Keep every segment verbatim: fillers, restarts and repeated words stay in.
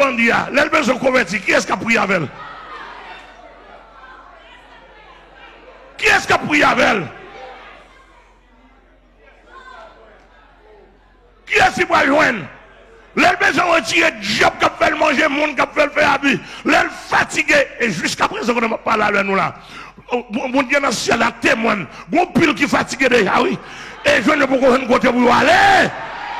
bandit, elle besoin de convertir. Qui est-ce qui a prié avec elle? Qui est-ce qui a prié avec elle? Qui est-ce qui va joindre? Elle besoin de retirer job qui fait manger, monde qui fait faire habiller. Elle fatiguée. Et jusqu'à présent, on ne va pas parler avec nous là. Mon Dieu, dans le ciel, la témoin. Bon pile qui fatigué déjà, oui. Et je ne peux pas côté pour aller.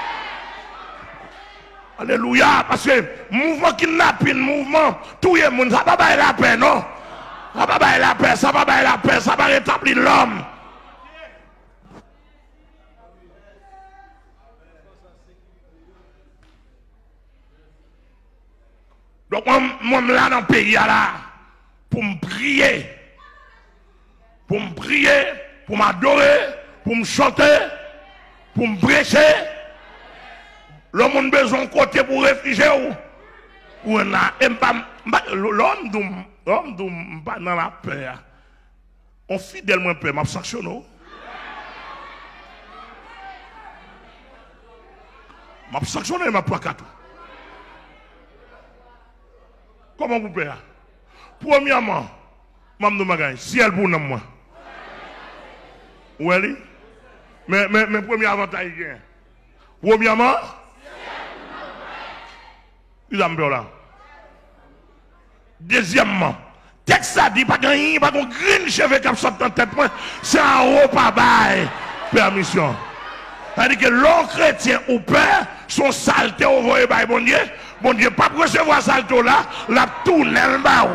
Alléluia. Parce que mouvement kidnapping, mouvement, tout le monde, ça ne va pas la paix, non? Ça ne va pas la paix, ça ne va pas la paix, ça va rétablir l'homme. Donc, moi, moi, là, dans le pays, là, pour me prier, pour me prier, pour m'adorer, pour me chanter, pour me prêcher. L'homme a besoin de côté pour réfugier ou ou na l'homme d'homme l'homme d'homme pas dans la paix. On fidèlement paix m'a sanctionné. M'a sanctionné m'a pas quatre. Comment vous payez? Premièrement, m'a me magagne si elle pour moi. Oui, mais mais mais premier avantage gain. Premièrement, il a là. Deuxièmement, texte a dit pas gagner, pas qu'on green cheveux qui sortent dans tête, c'est un haut pas bail permission. C'est-à-dire que l'homme chrétien ou père, son saleté au voyez par bon Dieu, bon Dieu, pas recevoir saleté là, la tourne le bas.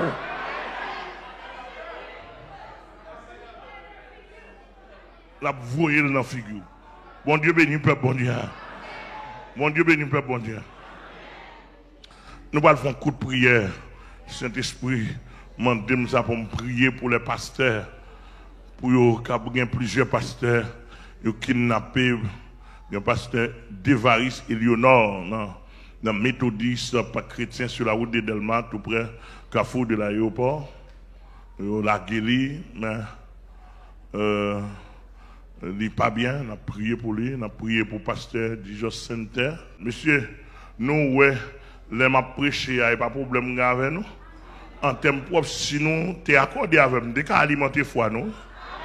La voyez dans la figure. Bon Dieu béni peuple, bon Dieu. Bon Dieu béni peuple, bon Dieu. Nous allons faire un coup de prière. Saint-Esprit, demandez-moi ça pour me prier pour les pasteurs. Pour qu'il y ait plusieurs pasteurs. Ils ont kidnappé le pasteur Devaris Eleonore dans le méthodiste, pas chrétien sur la route de Delma, tout près Carrefour de l'aéroport. Ils ont largué lui, mais euh, il n'est pas bien. On a prié pour lui, on a prié pour le pasteur Dijon Center. Monsieur, nous, ouais. Les m'a prêché, il n'y a pas de problème avec nous. En termes propres, si nous t'es accordé avec nous, dès qu'à alimenter foi, nous.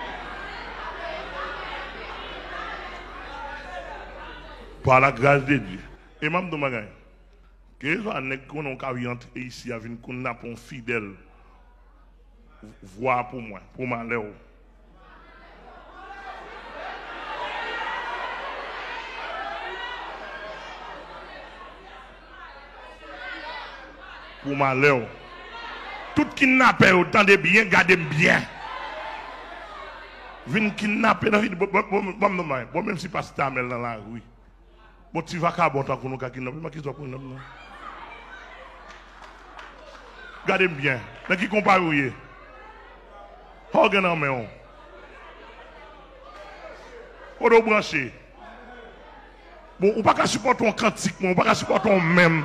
Par la grâce de Dieu. Et même de magasin, que les gens qui ont entré ici, avec un fidèle, voir pour moi, pour ma léo. Pour malheur. Tout kidnappé, autant de bien, gardez bien. Vin kidnapper dans la vie, bon, même si pas Stamel dans la rue. Bon, tu vas qu'à bon temps qu'on nous kidnapper, mais qui soit pour nous. Gardez bien. Mais qui compare, oui. Regardez en main. Pour nous brancher. Bon, on ne peut pas supporter un cantique, on ne peut pas supporter un même.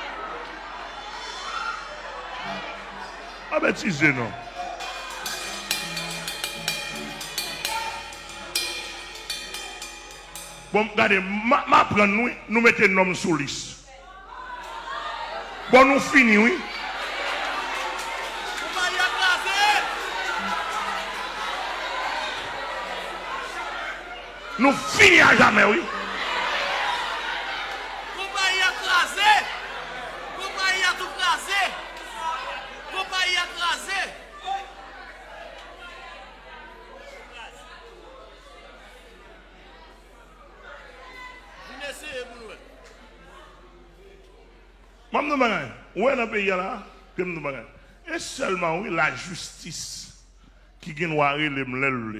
Ah ben, tisé, non. Bon, regardez, ma, ma prendre nous, nous mettons un homme sous liste. Bon, nous finissons, oui. Nous finissons à jamais, oui. Où est le pays là? Et seulement oui, la justice qui vient voir les mlèvres.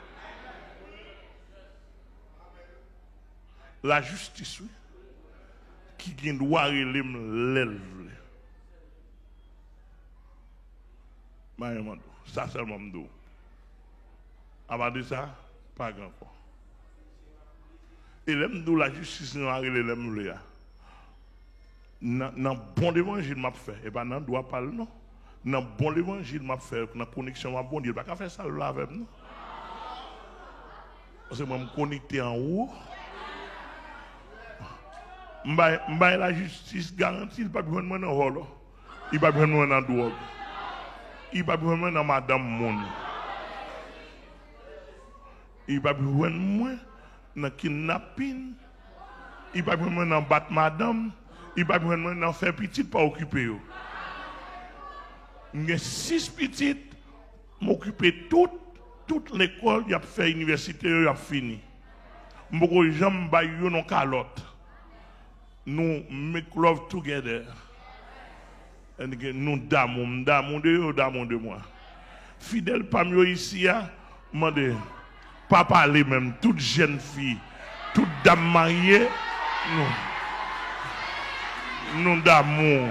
La justice, oui, qui vient voir les mlèvres. Ça seulement m'dou. Avant de ça, pas grand quoi. Et l'homme la justice nous a les mlèvres. Dans bon évangile m'a fait et pas dans doit pas non dans bon évangile m'a fait dans connexion à bon Dieu pas faire ça là avec nous parce que moi me connecter en haut M'baye la justice garantie, il pas besoin de moi dans rôle. Il pas besoin de moi dans drogue. Il pas besoin de moi dans madame monde. Il pas besoin de moi dans kidnapping. Il pas besoin de moi dans battre madame. Il pas besoin de moi dans faire petite pas occuper yo. J'ai six petites m'occuper toute toute l'école, il a fait université, il a fini. M'boko jamais ba yo non calotte. Nous make love together. Et nous d'amour, d'amour de eux, d'amour de moi. Fidèle parmi eux ici, demandez, pas parler même, toute jeune fille, toute dame mariée, nous, nous d'amour.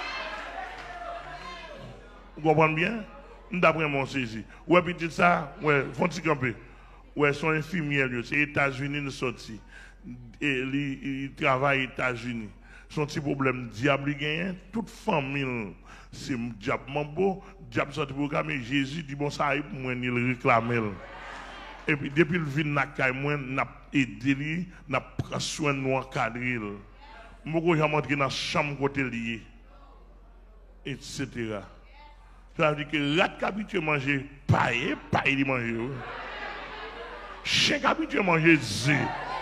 Vous comprenez bien? D'après mon saisi. Ouais, petit ça, ouais, faut-il camper? Ouais, son infirmière, c'est les États-Unis, nous sortis. Et il travaille aux États-Unis. Son petit problème, diable gagne, toute famille, c'est diable mambo, diable sorti programme, et Jésus dit bon ça pour moi, il réclame. Et puis depuis le vin n'a qu'à moi, n'a aidé lui, n'a pris soin de nous encadrer. Moi, j'ai montré dans la chambre côté lié, et cetera. Ça veut dire que rat habitué manger paille, paille il manger. Chien habitué manger zé.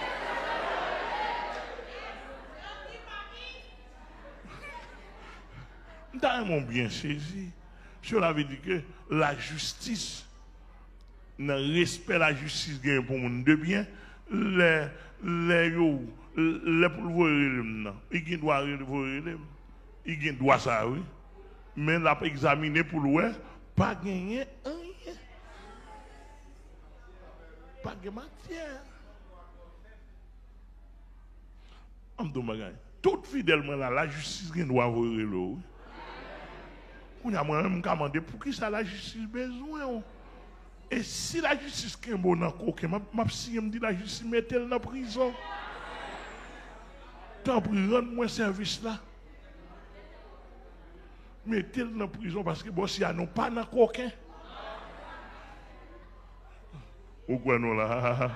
Dans mon bien saisi, cela veut dire que la justice, dans le respect de la justice gagne pour monde de bien, les les yo les pour voir il doit il il doit ça oui, mais l'a examiner pour le pas gagner rien, pas de matière. On me demande tout fidèlement là la justice gagne doit voir le. On a moi-même demandé pour qui ça la justice besoin. Et si la justice est bonne dans coquin, ma psy me dit la justice mettez-le dans la prison. Tant pour rendre moi service là. Mettez-le dans la prison parce que bon si a non pas dans coquin. Ou quoi non là.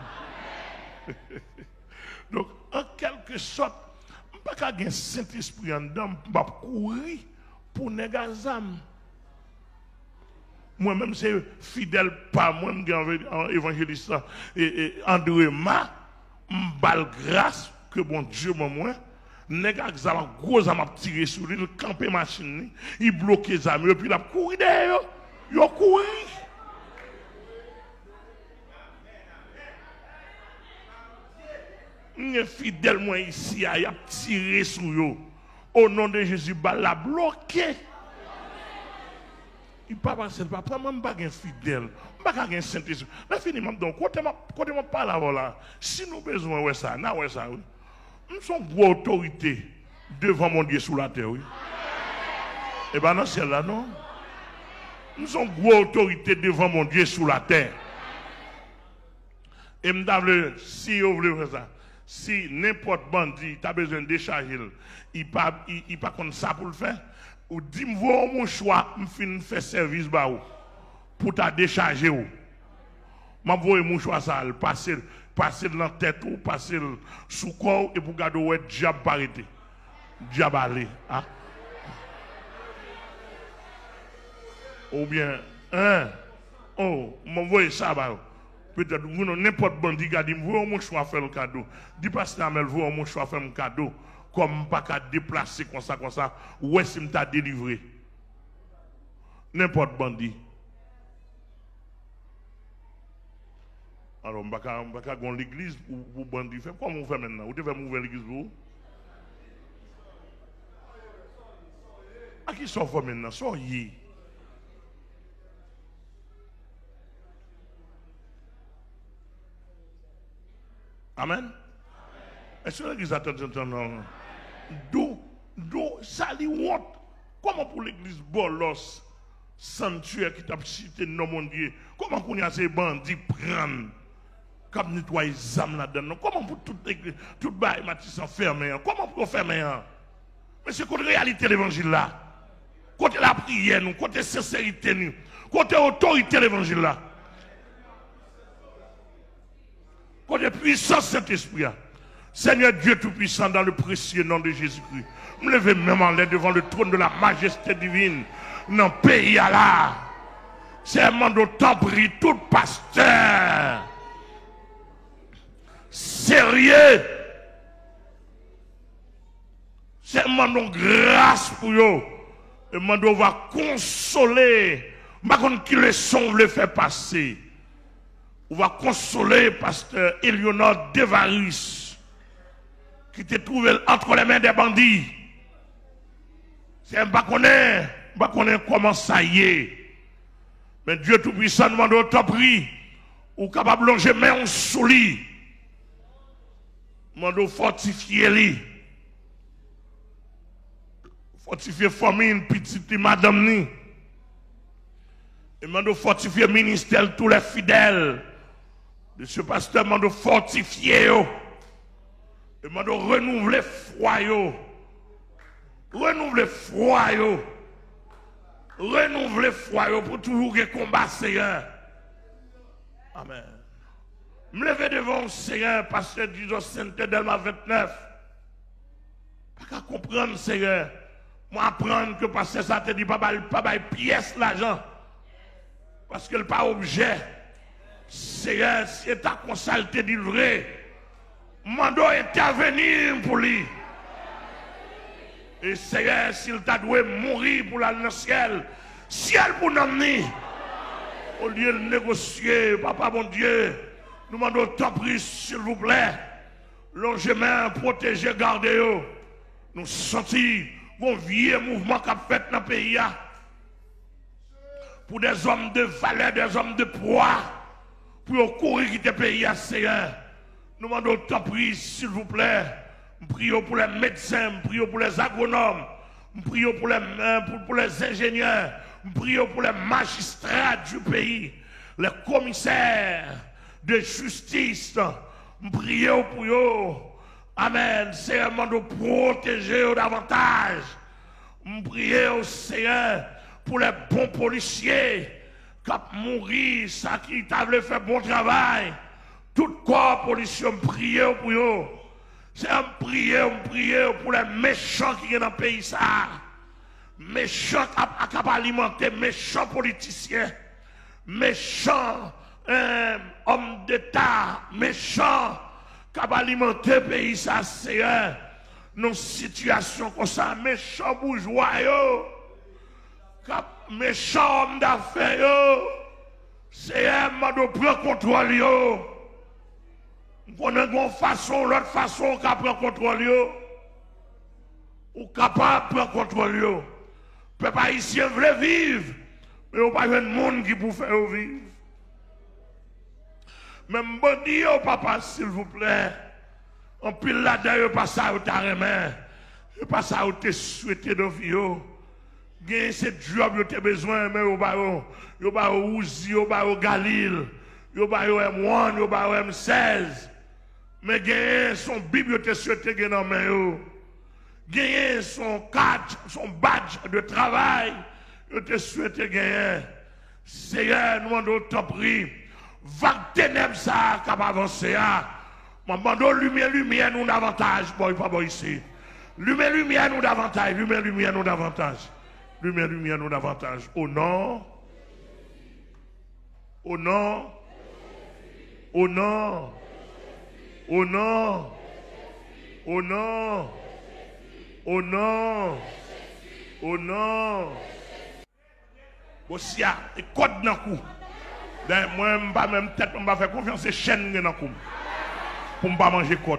Donc en quelque sorte, pas qu'à un Saint-Esprit en dedans, pas courir pour négazam. Moi-même, c'est fidèle par moi, en évangéliste et André Ma, m'bal grâce que bon Dieu m'a moi, négazam, gros am a tiré sur lui, il campé machine, il bloqué les amis, et puis il a couru derrière, il a couru. Il est fidèle, moi ici, il a tiré sur lui. Au nom de Jésus, il l'a bloqué. Il ne peut pas passer, il ne peut pas même pas fidèle. Il ne peut pas un Saint-Esprit. Là, finalement, donc, quand on parle là, si nous avons besoin de ça, nous ça, oui. Nous sommes gros autorité devant mon Dieu sous la terre, oui. Et bien, dans celle-là, non. Nous sommes gros autorité devant mon Dieu sous la terre. Et me si vous voulez faire ça, si n'importe bandit a besoin de décharger, il ne pas il pas comme ça pour le faire, ou dis-moi mon choix, je fais service bah, pour ta décharger. Je vais mon choix ça, passer passer dans la tête ou passer sous le corps et pour garder le diable arrêté. Diable aller. Hein? Ou bien, hein? Oh, je vais ça bah. Peut-être vous n'importe bandit qui dit vous mon choix faire le cadeau. Dis pasteur Amel vous mon choix faire un cadeau comme pas qu'à déplacer comme ça comme ça où est-ce que t'a délivré. N'importe bandit. Alors, on va pas gon l'église pour bandit faire comment on fait maintenant? Vous devez m'ouvrir l'église vous? À qui sont fait maintenant? Soyez. Amen. Est-ce que l'église attend non? D'où, d'où, ça lui honte. Comment pour l'église Bolos, sanctuaire qui t'a cité non mon Dieu, comment qu'on y a ces bandits prendre, comme nettoyer les âmes là-dedans? Comment pour toute l'église, toute bail Matisse enfermé? Comment pour fermer? Mais c'est côté réalité l'évangile là, côté la prière, nous, côté sincérité, nous, côté autorité l'évangile là. Côté puissance Saint-Esprit. Seigneur Dieu Tout-Puissant, dans le précieux nom de Jésus-Christ, me lever même en l'air devant le trône de la majesté divine, dans le pays à là. C'est un mandat t'en prie, tout pasteur sérieux. C'est un mandat grâce pour eux. Le mandat va consoler. Par contre, qui le son le fait passer. On va consoler pasteur Eleonore Devaris, qui était trouvé entre les mains des bandits. C'est un baconnet, baconnet comment ça y est. Mais Dieu Tout-Puissant demande au temps pris, ou capable de longer main sous lui. Demande fortifier lui. Fortifier famille, petite madame ni. Et demande fortifier ministère tous les fidèles. De ce pasteur demande fortifier yo. Et demande renouveler foi yo. Renouveler foi yo. Renouveler foi yo pour toujours que combat Seigneur. Amen. Me lever devant le Seigneur, pasteur Dijon Saint-Delma vingt-neuf. Pas qu'à comprendre Seigneur. Moi apprendre que pasteur ça te dit pas pas pièce l'argent. Parce que le pas objet. Seigneur, si ta consalte dit vrai, mando intervenir pour lui. Et Seigneur, s'il t'a doué mourir pour la ciel, ciel pour nous amener. Au lieu de négocier, papa mon Dieu, nous demandons tant pris, s'il vous plaît. Longez main, protégez, gardez-vous. Nous sentons un vieux mouvement qu'a fait dans le pays. Pour des hommes de valeur, des hommes de poids, pour courir quitter le pays à Seigneur. Nous demandons tant pris, s'il vous plaît. Nous prions pour les médecins, nous prions pour les agronomes, nous prions pour les, pour, pour les ingénieurs, nous prions pour les magistrats du pays, les commissaires de justice. Nous prions pour eux. Amen. Seigneur, nous protéger davantage. Nous prions, Seigneur, pour les bons policiers qui ont mouru, ça qui t'a fait bon travail. Tout corps policier, nous prions pour eux. C'est un prière, un prière pour les méchants qui sont dans le pays. Ça. Méchants qui ont alimenté, méchants politiciens, méchants euh, hommes d'État, méchants qui ont alimenté le pays. Ça, c'est euh, une situation comme ça. Méchants bourgeois, méchants hommes d'affaires, c'est un mode de prendre contrôle. Yo. On a une façon, l'autre façon qu'à prendre contrôle, ou capable de prendre contrôle. Le peuple haïtien veut vivre, mais il n'y a pas de monde qui peut faire vivre. Même bandit, papa, s'il vous plaît, en pile là-dedans, pas ça, tu as remis, pas ça, tu as souhaité de vie. Gagne ce job, tu as besoin, mais il y a un Ouzi, il y a un Galil, il y a un M un, il y a un M seize. Mais gagner son bibliothèque souhaité gagner dans main. Gagner son cadre, son badge de travail, il te souhaité gagner. Seigneur, nous demandons ton prix. Va ténèbres ça capable avancer. Nous demandons lumière, lumière, nous davantage. Bon, pas bon ici. Lumière, lumière, nous davantage. Lumière, lumière, nous davantage. Lumière, lumière, nous davantage. Au nom. Au nom. Au nom. Au nom, au nom, au nom, au nom. Aussi, il code dans le coup. Moi, je ne vais même tête, je vais faire confiance à chaîne dans le coup. Pour ne pas manger code.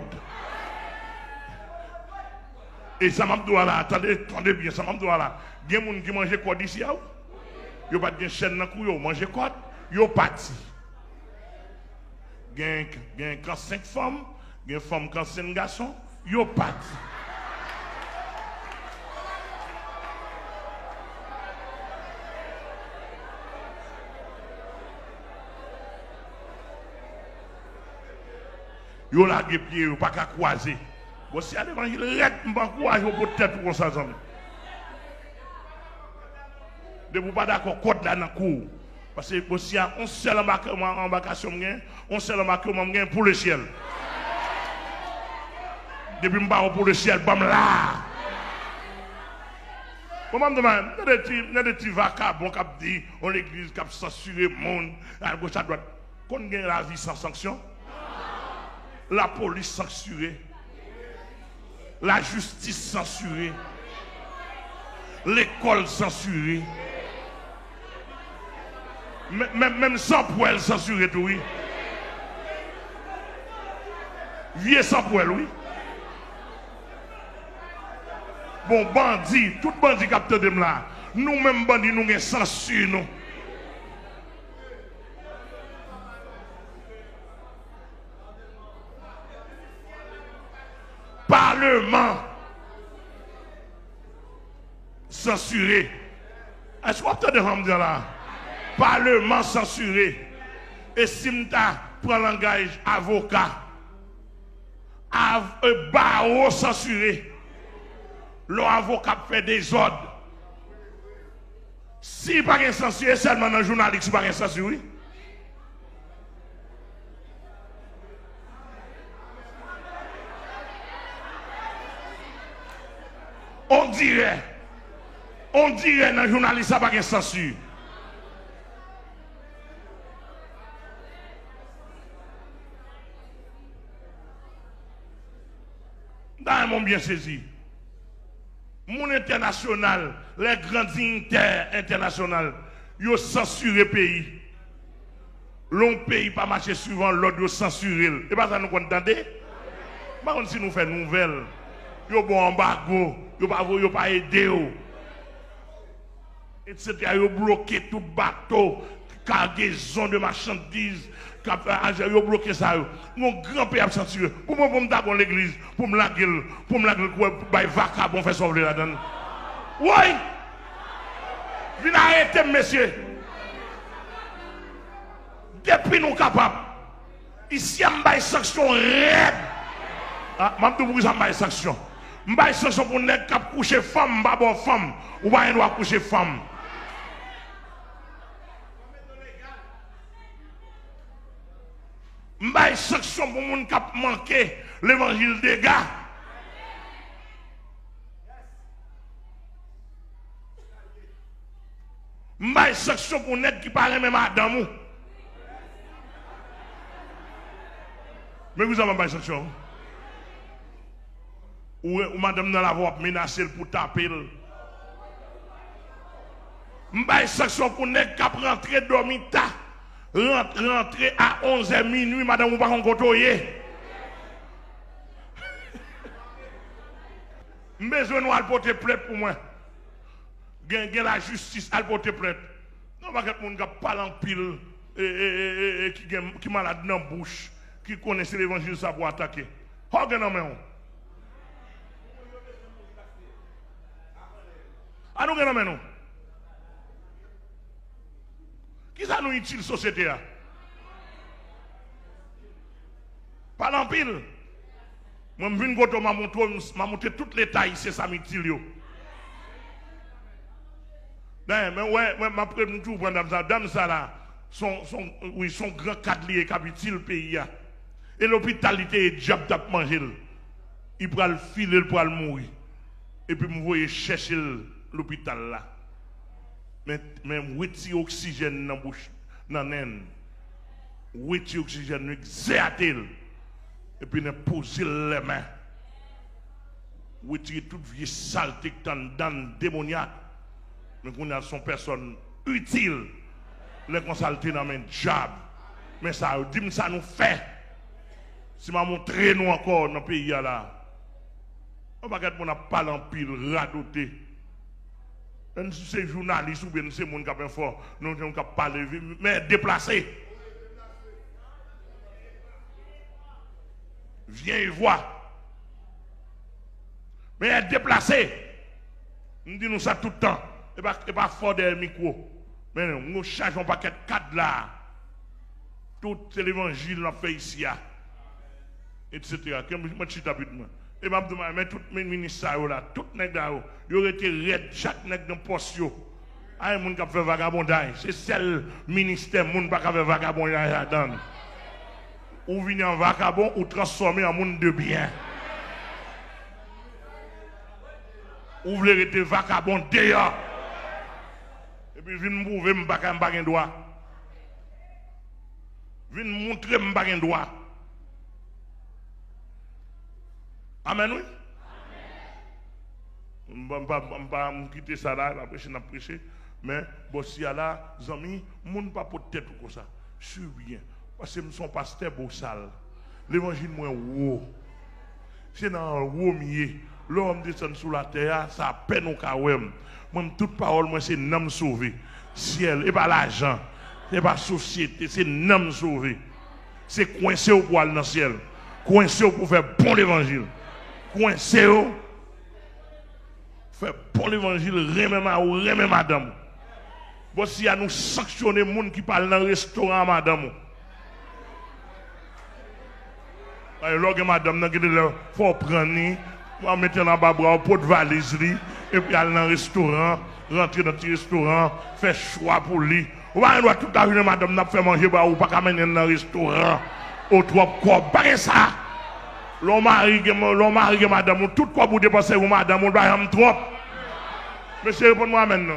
Et ça m'a dit là, attendez, attendez bien, ça m'a dit là. Il y a des gens qui mangent code ici. Il n'y a pas de chaîne dans le coup, ils mangent code, ils sont partis. Il y a cinq femmes, il y a une femme qui cinq garçons, ils sont partis. Ils ont lâché les pieds, ils n'ont pas qu'à croiser. Bon, si à l'évangile, ils ne pas croiser pour tête pour ça. De vous pas d'accord, code là dans le cours. Parce que aussi, on seul embarcation, on seul embarquement pour le ciel. Depuis que je suis pour le ciel, bam là. Comment me demande, il y a des petits vagabonds qui disent, on l'église qui a censuré le monde, à gauche, à droite. Qu'on gagne la vie sans sanction? La police censurée. La justice censurée. L'école censurée. Même, même sans poêle censuré tout, oui. Vieux sans poêle, oui. Bon, bandit, tout bandit capteur de là. Nous-mêmes, bandits, nous avons censure, nous. Parlement censuré. Est-ce que vous entendez là? Parlement censuré. Et si je prends le langage avocat, av barreau censuré, l'avocat fait des ordres. Si pas un censuré, seulement un journaliste, si pas un censuré. On dirait, on dirait dans le journaliste, ça pas de censure. Dans mon bien saisi, mon international, les grands dignitaires internationaux, ils ont censuré le pays. L'on pays pas marcher suivant l'ordre, ils ont censuré. Et pas ça nous entendez? Par contre, si nous faisons nouvelle, ils ont bon embargo, ils n'ont pas aidé, et cetera. Ils ont bloqué tout bateau, cargaison de marchandises. Ils ont bloqué ça. Mon grand père a censuré. Pour moi, pour me taper l'église, pour me laguer, pour me laguer, pour me vacabon, faire sauver là-dedans. Oui! Venez arrêter, messieurs. Depuis nous capables, ici, on a une sanction raide. Ah, je vais vous dire une sanction. Je vais une sanction pour ne pas coucher femme, pas bonne femme, ou pas un doit coucher femme. Je vais une sanction pour les gens qui ont manqué l'évangile des gars. Je vais une sanction pour les gens qui parlent même à Adamou. Mais vous avez une sanction. Ou, ou madame dans la voie menacée pour taper. Je vais une sanction pour les gens qui ont rentré dormir tard. Rentrer à onze heures minuit, madame, vous ne pouvez pas côtoyer. Je besoin de porter plainte pour moi. Gagne la justice à porter plainte. Non, pas quelqu'un qui parle en pile et qui est malade dans la bouche, qui connaît l'évangile, ça pour attaquer. Regardez-moi. Ah, nous regardons. Qui ça nous utile la société? Pas l'empile. Moi, je viens de monter toutes les tailles, c'est ça m'utile. Mais ouais, je vais prendre tout pour ça. Dame ça là, son, son, oui, son grand cadre lié qui le pays. Et l'hôpitalité est diable d'ap manger. Il prend le filer pour le mourir. Et puis, je vais chercher l'hôpital là. Mais même retirer oxygène dans la bouche, dans la naine, retirer oxygène, exercer, et puis poser les mains, retirer toute vieille saleté qui est dans démoniaque, mais qu'on a son personne utile, les consulter dans un job. Mais ça, dis-moi, ça nous fait. Si m'a montré nous encore dans le pays là, on va regarder mon parle en pile, radoté. C'est journaliste ou bien c'est mon cap fort, nous avons parlé, mais déplacé. Viens et vois. Mais déplacé. Nous disons ça tout le temps. Et pas, et pas fort des micros. Mais nous changeons pas quatre cadres là. Tout l'évangile l'a fait ici. Et cetera. Moi, je suis moi. Et je me demande, mais tous mes ministres là, tous les nègres là, ils auraient été raides, chaque nègre dans le poste. Il y a des gens qui font vagabondage. C'est seul ministère qui ne fait vagabondage là-dedans. Ou venir en vagabond ou transformer en monde de bien. Ou voulez rester vagabond d'ailleurs. Et puis, viens me prouver, je ne pas un droit. Viens me montrer, je ne pas un droit. Amen, oui? Je ne vais pas quitter ça là, la prêcher, la prêcher. Mais, bon, si là, les amis, je ne pas pour tête comme ça. Je suis bien. Parce que je suis pasteur beau sale. L'évangile, moi, wow. C'est dans le haut milieu. L'homme descend sous la terre, ça a peine au cas où. Moi, toute parole, moi, c'est nom sauvé. Ciel, et pas l'argent. C'est pas société, c'est nom sauvé. C'est coincé au poil dans le ciel. Coincé pour faire bon l'évangile. Coincé au. Faire bon l'évangile, remet ma ou remet madame. Bon, si y a nous sanctionner les gens qui parlent dans le restaurant, madame. Alors, madame, il faut prendre, faut mettre dans le bas pot de valise, et puis aller dans le restaurant, rentrer dans le restaurant, faire choix pour lui. Ou pas, doit tout à l'heure, madame, n'a fait manger, ou pas amener dans le restaurant, au trois corps, pas ça. L'homme mari, l'homme mari, madame, tout quoi pour dépenser, ou madame, on doit y trop. Monsieur, réponds-moi maintenant.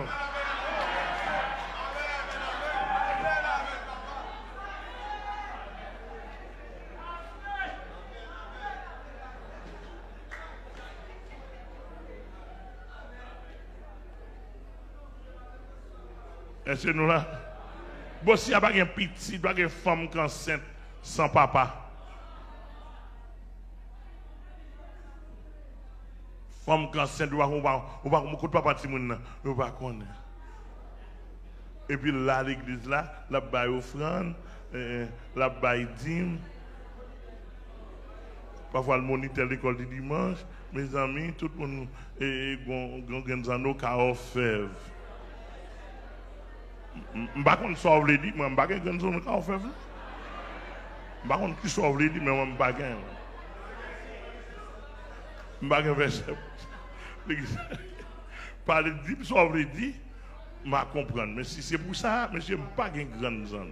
Est-ce que nous là? Bon, si il n'y a pas un petit, il n'y a pas une femme qui est enceinte sans papa. Femme qui est enceinte, on va pas beaucoup de papa qui ne va pas connaître. Et puis là, l'église là, la baille offrande, la baille dîme. Parfois, le moniteur de l'école du dimanche, mes amis, tout le monde, et Gonzano Kaofev. Je ne sais pas si sauve les dix, mais je ne sais pas si Gonzano Kaofev. Je ne sais pas si sauve les dix, mais je ne sais pas. Je ne sais pas verset. Par les dix, sauve les dix, je vais comprendre. Mais si c'est pour ça, monsieur, je ne sais pas si grand zone.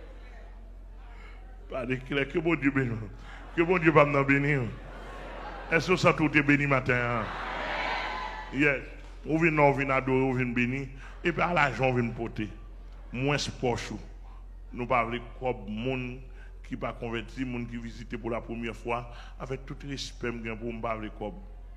Par les clairs, que bon Dieu bénisse. Que bon Dieu va nous bénir. Est-ce que ça tout est béni matin? Yes. On vient on vient adorer, on vient bénir. Et puis à l'argent, on vient porter. Moins poche. Nous parlons de monde qui pas converti, monde qui visite pour la première fois. Avec tout respect, pour me parler de cob.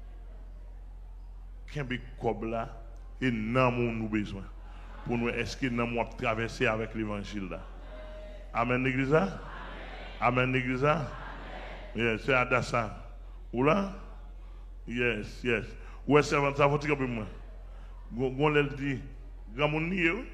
Qu'un big cob là, et non, nous besoin. Pour nous, est-ce que nous avons traversé avec l'évangile là? Amen, l'église. Amen, l'église. Yes, c'est Adassa. Ou là? Yes, yes. Où est-ce que ça va dire pour moi? Gon elle dit, grand monde ni eux.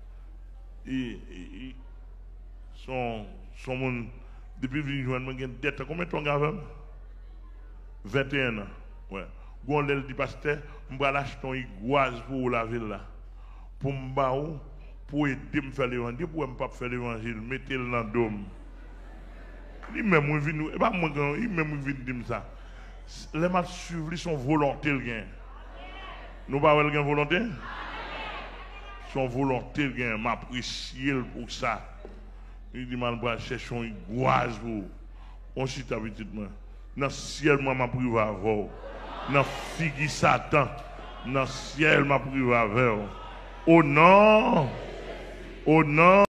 Et son son monde depuis venir joindre moi gagne dette combien de temps avec? vingt et un ans. Ouais. Gon elle dit pasteur, on va l'acheter une iguase pour la ville là. Pour me pour aider me faire l'évangile, pour me pas faire l'évangile, mettez-le dans le dôme. Il même moi vinn et pas moi il même vinn dire ça. Les matchs suivre son volonté le gain. Nous pas le gain volonté? Son volonté le gain m'apprécier pour ça. Il dit mal bras chercher une iguase pour on chite habitude moi. Dans ciel moi m'a privé avant. Dans figue Satan. Dans ciel m'a privé avant. Au nom au nom